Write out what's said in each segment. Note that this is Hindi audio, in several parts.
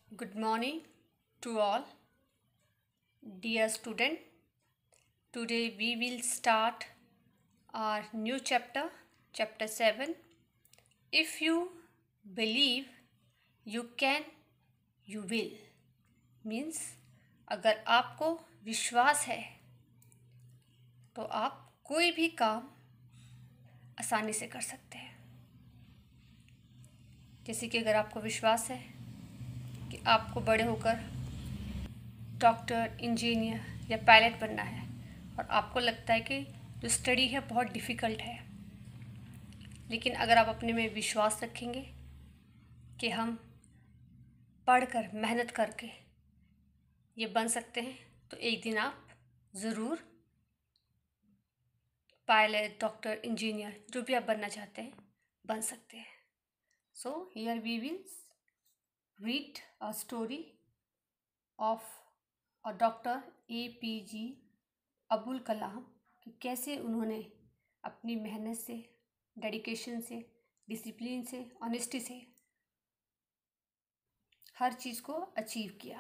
Good morning to all, dear student. Today we will start our new chapter, chapter 7. If you believe you can, you will. Means अगर आपको विश्वास है तो आप कोई भी काम आसानी से कर सकते हैं। जैसे कि अगर आपको विश्वास है कि आपको बड़े होकर डॉक्टर, इंजीनियर या पायलट बनना है और आपको लगता है कि जो स्टडी है बहुत डिफ़िकल्ट है, लेकिन अगर आप अपने में विश्वास रखेंगे कि हम पढ़कर मेहनत करके ये बन सकते हैं, तो एक दिन आप ज़रूर पायलट, डॉक्टर, इंजीनियर जो भी आप बनना चाहते हैं बन सकते हैं। So here we will read a story of doctor APJ Abdul Kalam कि कैसे उन्होंने अपनी मेहनत से, डेडिकेशन से, डिसिप्लिन से, ऑनेस्टी से हर चीज़ को अचीव किया।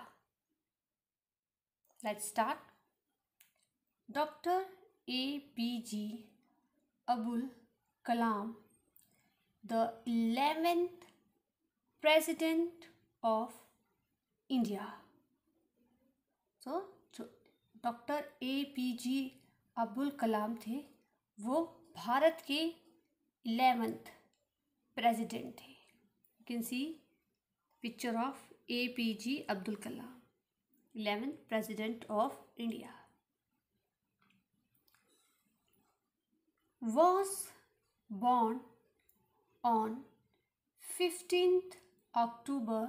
Let's start. Doctor APJ Abdul Kalam, the 11th president of India. So, जो डॉक्टर APJ अब्दुल कलाम थे वो भारत के 11th प्रेसिडेंट थे। You can see picture of APJ Abdul Kalam, 11th president of India. Was born on 15th October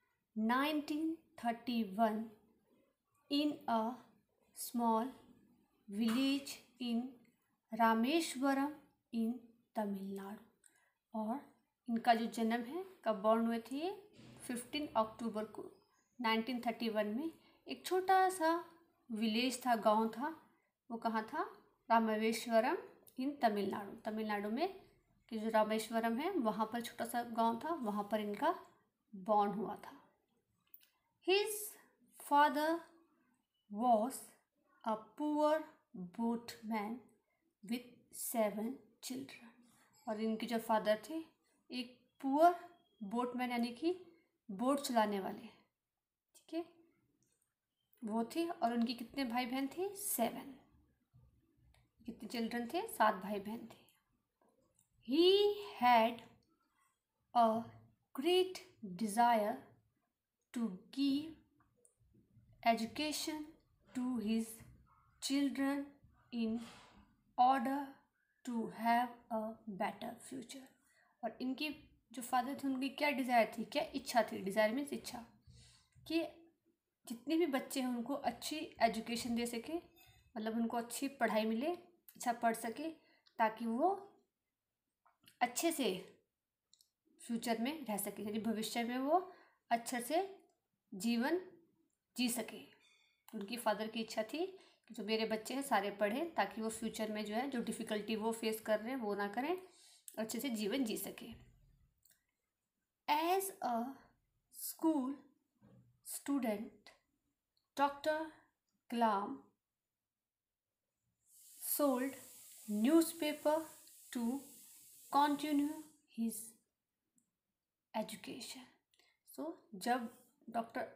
1931 in a small village in Rameswaram in Tamil Nadu. और इनका जो जन्म है, कब बॉर्न हुए थे, 15 अक्टूबर को 1931 में एक छोटा सा विलेज था, गांव था। वो कहाँ था? रामेश्वरम इन तमिलनाडु। तमिलनाडु में कि जो रामेश्वरम है वहाँ पर छोटा सा गांव था, वहाँ पर इनका बॉर्न हुआ था। His father was a poor boatman with 7 children. और इनके जो फादर थे एक पुअर बोटमैन यानी कि बोट चलाने वाले, ठीक है, वो थे। और उनके कितने भाई बहन थे? 7। कितने चिल्ड्रन थे? 7 भाई बहन थे। He had a great desire to give education to his children in order to have a better future. और इनके जो फादर थे उनकी क्या डिज़ायर थी, क्या इच्छा थी? डिज़ायर मीन्स इच्छा, कि जितने भी बच्चे हैं उनको अच्छी एजुकेशन दे सके, मतलब उनको अच्छी पढ़ाई मिले, अच्छा पढ़ सके, ताकि वो अच्छे से फ्यूचर में रह सके, यानी भविष्य में वो अच्छे से जीवन जी सके। उनकी फादर की इच्छा थी कि जो मेरे बच्चे हैं सारे पढ़ें, ताकि वो फ्यूचर में जो है जो डिफ़िकल्टी वो फेस कर रहे हैं वो ना करें, अच्छे से जीवन जी सके। As a school student doctor Kalam sold newspaper to continue his education. So जब डॉक्टर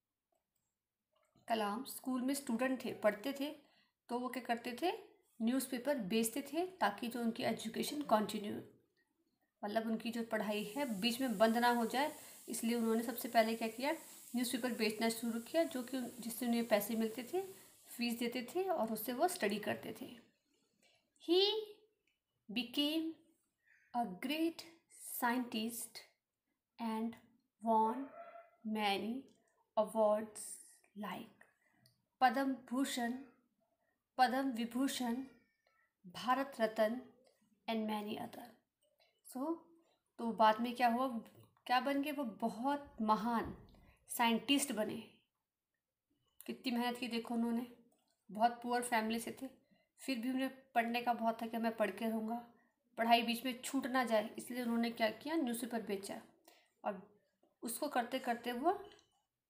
कलाम स्कूल में स्टूडेंट थे, पढ़ते थे, तो वो क्या करते थे? न्यूज़पेपर बेचते थे, ताकि जो उनकी एजुकेशन कंटिन्यू, मतलब उनकी जो पढ़ाई है बीच में बंद ना हो जाए। इसलिए उन्होंने सबसे पहले क्या किया? न्यूज़पेपर बेचना शुरू किया, जो कि जिससे उन्हें पैसे मिलते थे, फीस देते थे और उससे वो स्टडी करते थे। He became a great scientist and won many awards like Padam Bhushan, Padam Vibhushan, Bharat Ratan and many other. तो बाद में क्या हुआ? क्या बन गए? वो बहुत महान साइंटिस्ट बने। कितनी मेहनत की देखो उन्होंने। बहुत पुअर फैमिली से थे, फिर भी उन्हें पढ़ने का बहुत था कि मैं पढ़ के रहूँगा, पढ़ाई बीच में छूट ना जाए, इसलिए उन्होंने क्या किया? न्यूज़पेपर बेचा। और उसको करते करते वो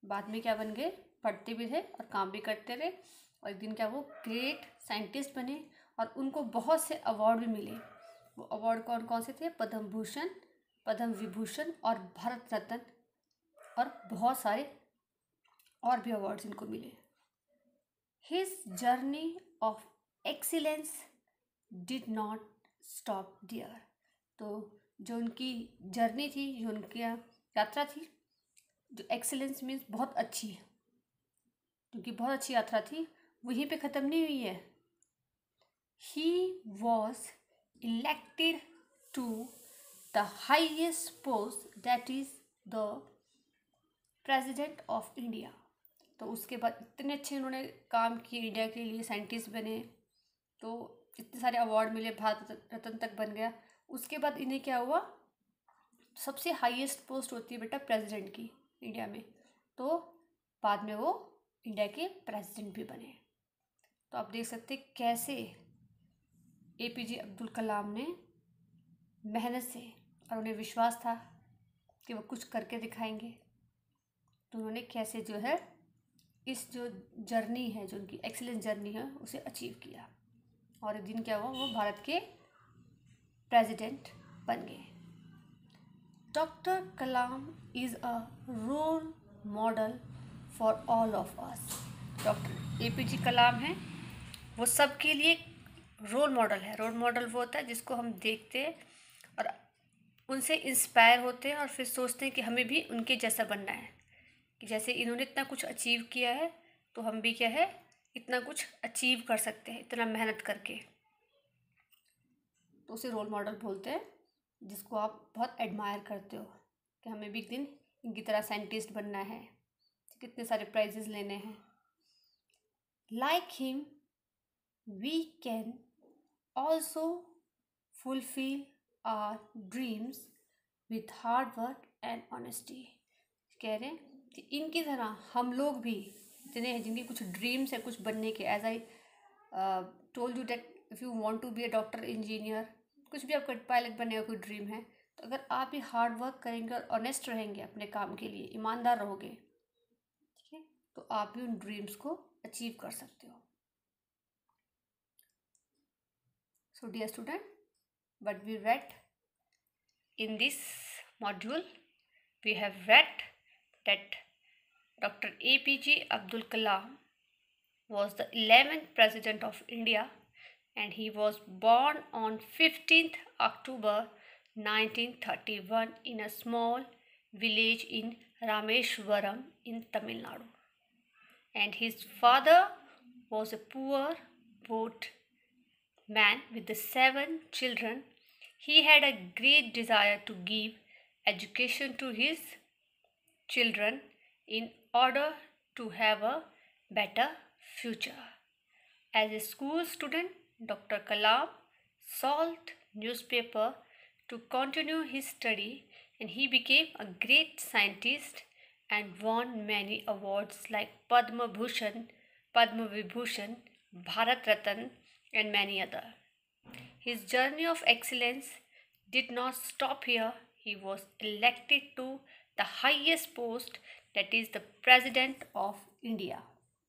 बाद में क्या बन गए, पढ़ते भी थे और काम भी करते रहे, और एक दिन क्या वो ग्रेट साइंटिस्ट बने और उनको बहुत से अवार्ड भी मिले। वो अवार्ड कौन कौन से थे, पद्म भूषण, पद्म विभूषण और भारत रत्न, और बहुत सारे और भी अवार्ड्स इनको मिले। His journey of excellence did not stop there. तो जो उनकी जर्नी थी, जो उनकी यात्रा थी, जो एक्सीलेंस मीन्स बहुत अच्छी, क्योंकि बहुत अच्छी यात्रा थी, वहीं पे ख़त्म नहीं हुई है। He was elected to the highest post, that is the president of India. तो उसके बाद इतने अच्छे उन्होंने काम किए इंडिया के लिए, साइंटिस्ट बने, तो इतने सारे अवार्ड मिले, भारत रत्न तक बन गया। उसके बाद इन्हें क्या हुआ, सबसे हाईएस्ट पोस्ट होती है बेटा प्रेसिडेंट की इंडिया में, तो बाद में वो इंडिया के प्रेसिडेंट भी बने। तो आप देख सकते कैसे APJ अब्दुल कलाम ने मेहनत से, और उन्हें विश्वास था कि वो कुछ करके दिखाएंगे, तो उन्होंने कैसे जो है इस जो जर्नी है, जो उनकी एक्सीलेंट जर्नी है, उसे अचीव किया, और एक दिन क्या हुआ, वो भारत के प्रेसिडेंट बन गए। Doctor Kalam is a role model for all of us. Doctor APJ Kalam हैं, वो सबके लिए रोल मॉडल है। रोल मॉडल वो होता है जिसको हम देखते हैं और उनसे इंस्पायर होते हैं और फिर सोचते हैं कि हमें भी उनके जैसा बनना है, कि जैसे इन्होंने इतना कुछ अचीव किया है तो हम भी क्या है इतना कुछ अचीव कर सकते हैं, इतना मेहनत करके। तो उसे रोल मॉडल बोलते हैं, जिसको आप बहुत एडमायर करते हो कि हमें भी एक दिन इनकी तरह साइंटिस्ट बनना है, कितने सारे प्राइजेस लेने हैं। Like him we can also fulfil our dreams with hard work and honesty. कह रहे हैं कि इनकी तरह हम लोग भी जितने हैं, जिनके कुछ ड्रीम्स है कुछ बनने के, as I told you that if you want to be a doctor, engineer, कुछ भी आपका पायलट बनने का कोई ड्रीम है, तो अगर आप भी हार्ड वर्क करेंगे और ऑनेस्ट रहेंगे अपने काम के लिए, ईमानदार रहोगे, ठीक है, तो आप भी उन ड्रीम्स को अचीव कर सकते हो। So dear student, what we read in this module, we have read that Dr. APJ Abdul Kalam was the 11th President of India, and he was born on 15th October 1931 in a small village in Rameshwaram in Tamil Nadu. And his father was a poor boat man with the 7 children. He had a great desire to give education to his children in order to have a better future. As a school student, Dr. Kalam sold newspaper to continue his study, and he became a great scientist and won many awards like Padma Bhushan, Padma Vibhushan, Bharat Ratan, and many other. His journey of excellence did not stop here. He was elected to the highest post, that is the President of India.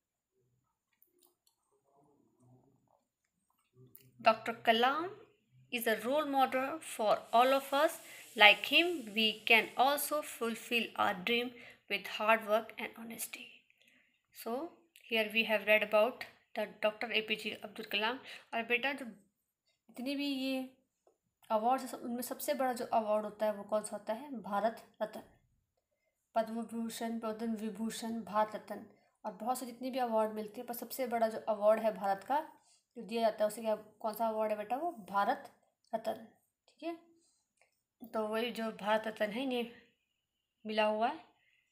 Dr. Kalam is a role model for all of us. Like him, we can also fulfill our dream with hard work and honesty. So, here we have read about the Dr. APJ Abdul Kalam. और बेटा जो जितने भी ये अवार्ड्स, उनमें सबसे बड़ा जो अवार्ड होता है वो कौन सा होता है, भारत रत्न, पद्म भूषण, पद्म विभूषण, भारत रत्न, और बहुत से जितने भी अवार्ड मिलते हैं, पर सबसे बड़ा जो अवार्ड है भारत का जो दिया जाता है उसे क्या, कौन सा अवार्ड है बेटा, वो भारत रत्न। ठीक है, तो वही जो भारत रत्न है इन्हें मिला हुआ है।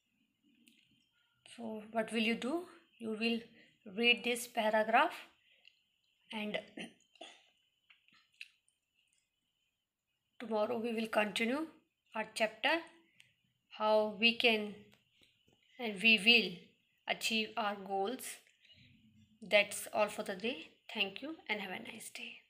So what will you do, you will read this paragraph and tomorrow we will continue our chapter, how we can and we will achieve our goals. That's all for the day. Thank you and have a nice day.